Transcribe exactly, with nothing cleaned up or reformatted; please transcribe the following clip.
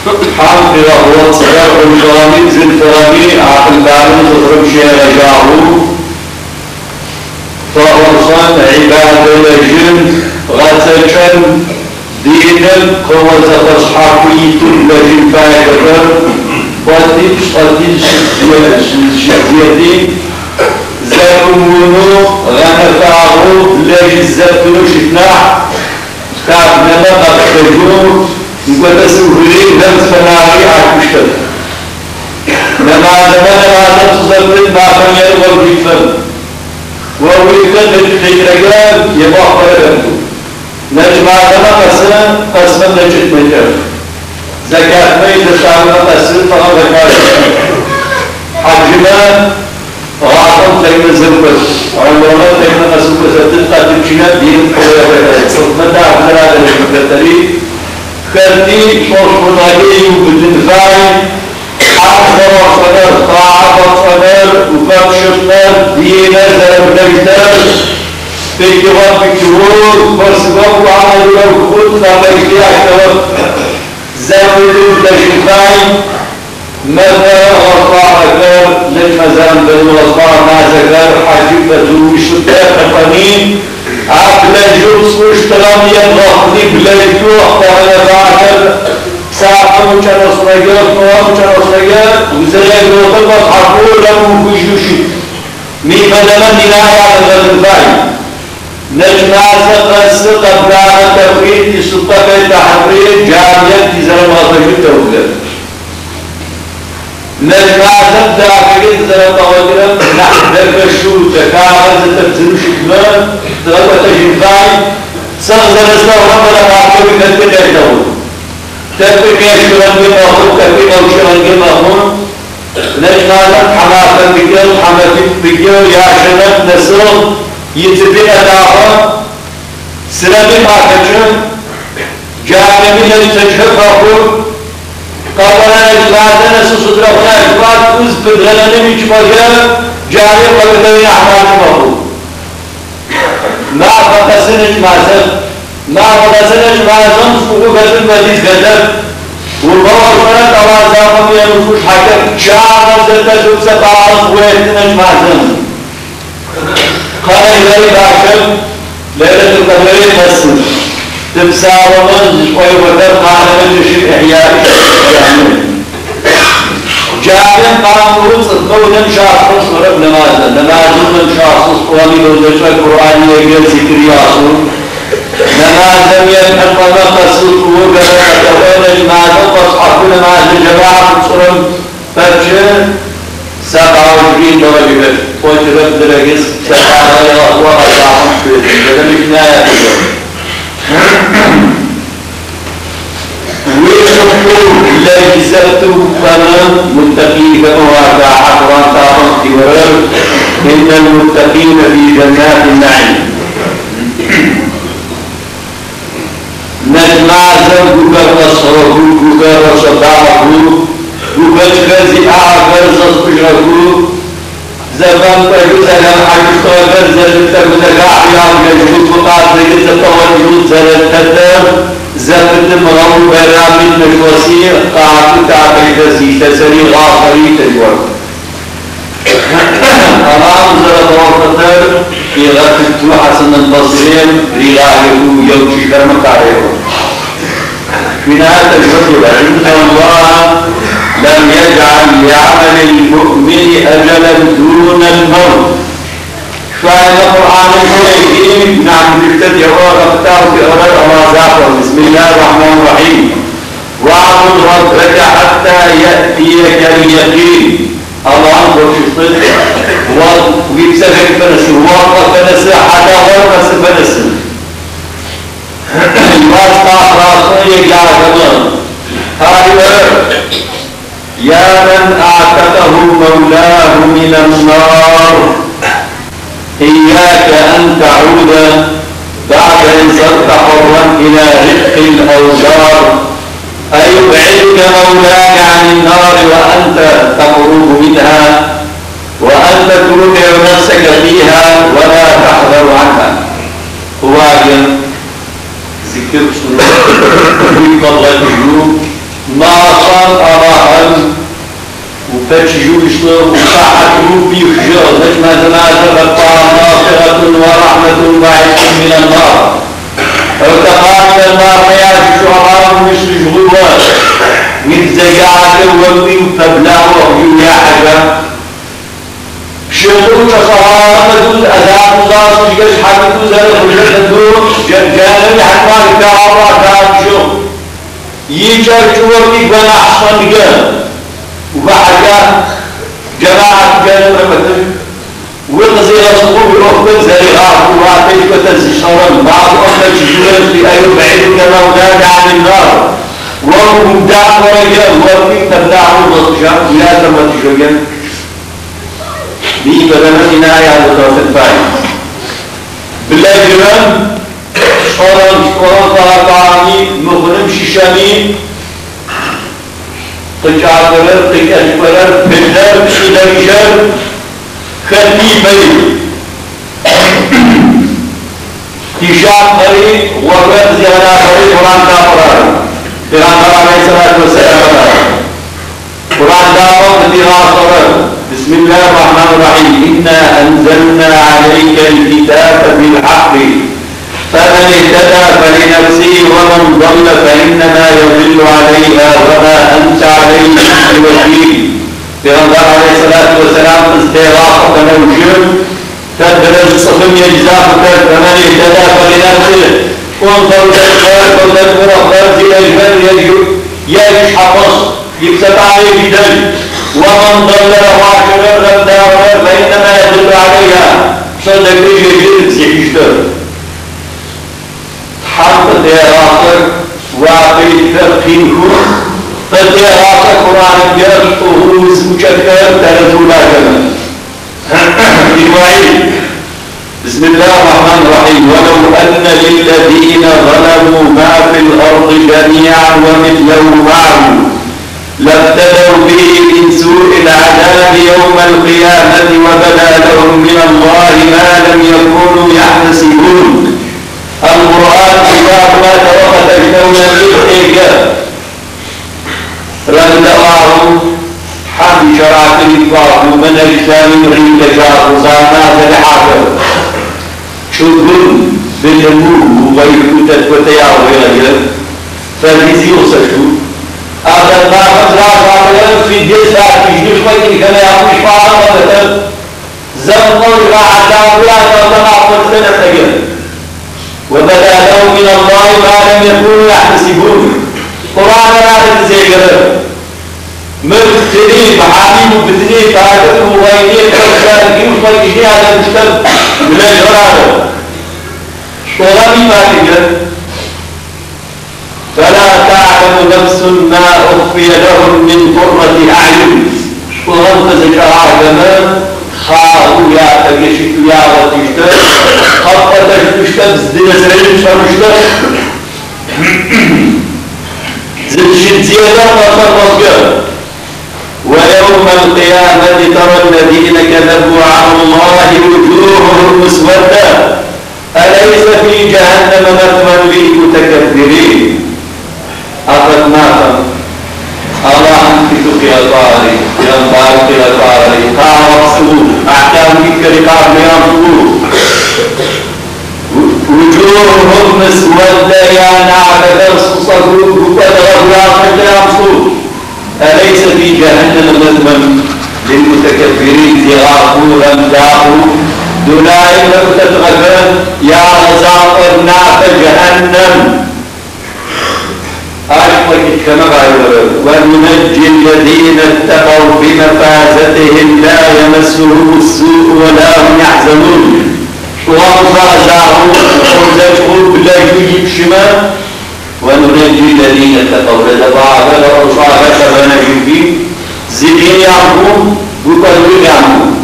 حال في رغوة صغير الفرامي زين فرامي عقل بعلم تضرب شيء رجعه فأرصان عباد الجن غتشن دينم قوة أصحابي تلجن فايدر واتيب صديق شديدي زكمونو غنفعو لجي زبتلو شتناع كابنا لقد خجو نقول سوهرين لم تفنعي عكشتر لما زمان العالم تصدق ما فنير والبيفن والبيفن الخيرجال يبقى فرقه نجمع لما قسم قسم نجد مجر زكاة ميت الشعب قسم فقط زكاة حجما غاطم تكن زنبس عمرنا تكن قسم قسم قد تشينا دين قوية صدمة عبد هذا المكتري كرتي شوشوناجي وبالنفاعي أكثر صدر طاعة صدر وفاكشتر دينا زربنجتر في جواب بكرور فرسباب وعمل له خود نامريكي أكثر زمدو لشفاعي ماذا أرفع أكثر للمزام بالوصفاء نازكر حجيبة وشتاء قطنين عقل جرس واشتغام يضغطني بلايكو أخطأنا بعكر ساعة وكان أصنقات نوام وكان أصنقات وزيان وطلب أصحابه لهم وكيشوشي مي مدما ننايا على الغلفاي نجمع سقس قبل التوحيد سلطة التحرير جامعة تزرم غطش التوحيد نجمع تبدأ في زرم غطرم نحن الشوط كامل تبتلو شكمان تغطى جنفاي سغزر استوهم ولا معقل بكتب الدول تبقى يشتغل بمأخذ تبقى يشتغل بمأخذ نجمع حماقا بكل حماقا بكل يعشنك نسر يتبقى دعوة سلامي معكشن جامعي الذي تجهب أقول قبلنا إجبادنا سسدرفنا إجباد أزبط غلنا مجمعيا جامعي قبلنا أحمال مأخذ ما فقسنج معزل ما فقسنج معزل سوق قدر مديز قدر والبوار فرق أوازاهم ينفوش حكم شعر زلتا شوف سبعة ويتنج معزل قال إلهي باشم ليلة القدرين مسل تمسا ومن شوي وقت قال من تشير إحيائي جاهل قاموا صدقوا شخص ورب نمازا نمازا من شخص قواني وزجر القرآن يقول ذكر ياسون نمازا يبحث ومقصد وقرأ تقول نمازا فاصحاب نمازا جماعة صرم فجر سبعة وعشرين درجة وجرب درجة سبعة وعشرين هذا مش نهاية ويشوفوا لجزته فما متقين كما حضران تاهم تورر إن المتقين في جنات النعيم نجمع زوجك وصرفك وصداقك وكتكزي أعبر زصبشك زمان تجوز لهم حاجة زلت متقاعد يجوز فقط زلت توجد زلت زلت مغرب برامج مشوسية قاعد تعبير زيت سري غافري تجور أمام زلت وقتر في غفلت حسن البصرين رغايه يوشي كرمكاره في نهاية الجزء عند الله لم يجعل لعمل المؤمن أجلا دون الموت فإن القرآن الكريم نعم نبتدئ ونختار في أول أوازاته بسم الله الرحمن الرحيم واعبد ربك حتى يأتيك اليقين الله أنظر في الصدق ويبسلك فنسل وقف فنسل حتى غرفس فنسل واسطة راسية يا جمال هذا يا من أعتقه مولاه من النار إياك أن تعود بعد أن صرت حرا إلى رق الأوزار أيبعدك مولاك عن النار وأنت تقرب منها وأنت تودع نفسك فيها ولا تحذر عنها هو ذكر في قبل الجنوب ما تشجوش وساعة روبي وشجر ليش ما تنازل الطعام مغفرة ورحمة وعيش من النار ارتقى من النار حياة الشعراء مثل الغبار متزقعة الوقت فبلغه يا حاجة شغلوا كصهارة مدود أذاب مزاز وشكش حبتو زرق وشكش الدور جانب حكمان كعبا كعب شغل يجر شوكي بنا أحسن جان وبعدها جماعة جانب رمتن وقزي رسول بأخبر زريعات وعطيش بتزشرا بعض أخبر شجرات لأيو بعيد كما وداد عن النار وهم داع ورجال وهم تبدعوا بطشا لا تمتشجا دي بدنا آيات وتوفيق بالله جرام شوران شوران طاقاني مغنم ششامي تجاكرر تكاشكرر بلر شدرشر خلي بي تشاق قري وغير زيادة قري قرآن دافرار پیغمبر علیہ الصلوۃ والسلام قرآن دافر تدیغا بسم الله الرحمن الرحيم إنا أنزلنا عليك الكتاب بالحق فمن اهتدى فلنفسه ومن ضل فإنما يضل عليها وما أنت عليهم بوكيل پیغمبر علیه الصلاة والسلام استغاثة موجود تدرج صفم يجزاء فمن اهتدى فلنفسه وانظر الخير فلتكبر أخبار زي الجبل يجش حفظ يكسب عليه بدل ومن ضل وعشر لم داور فإنما يدل عليها صدق يجد زيشتر حتى ديراثر واقعي ترقينكم فديراثر قرآن الجرد وهو مشكر ترزولا جمال بسم الله الرحمن الرحيم ولو أن للذين ظلموا ما في الأرض جميعا ومثله معه لابتدوا به من سوء العذاب يوم القيامة وبدا لهم من الله ما لم يكونوا يحتسبون القرآن كتاب ما توقت تجنون الإحجاب رندعهم حمد شرعة الإطلاق من الإسلام رين تجار وصارنا فلحاكم شدهم بالنمو وغير تتوتيا وغير فالذي وصشوا هذا ما خطر في جلسة يجلس ويكي كما يعطيش فعلا مثلا زمنوا الرعاة ولا تطلع سنة تجد وبدا لهم من الله ما لم يكونوا يحتسبون قرآن لا تتزيقر مبتدئ بحامي مبتدئ فاعدته وغيرية كرسان يجلس ويكي هذا المشتب من الجرادة شغلي ما تجد فلا تعلم نفس ما أخفي لهم من قرة أعين وغلط زكاة كمان خاو يا تجشك يا وتشتر خطة تشتر زدنا سرين شرشتر زدشت زيادة وصرفك ويوم القيامة ترى الذين كذبوا على الله وجوههم مسودة أليس في جهنم مثوى للمتكبرين أخذناكم الله أنفسك يا طاري يا مبارك يا طاري قام رسول أحكام كتك قام يا رسول وجوههم مسودة يا نعبد صصدوك وتغفر يا رسول أليس في جهنم مثوى للمتكبرين زغافوا لم داقوا دولائي لم تتغفر يا رزاق نعت جهنم أشبك كما قالوا وننجي الذين اتقوا بمفازتهم لا يمسهم السوء ولا هم يحزنون وانفرزعهم وانفرزعهم بالله يجيب شمال وننجي الذين اتقوا لذبعوا لأصابك فنجي فيه زدين يعمون وقالوا يعمون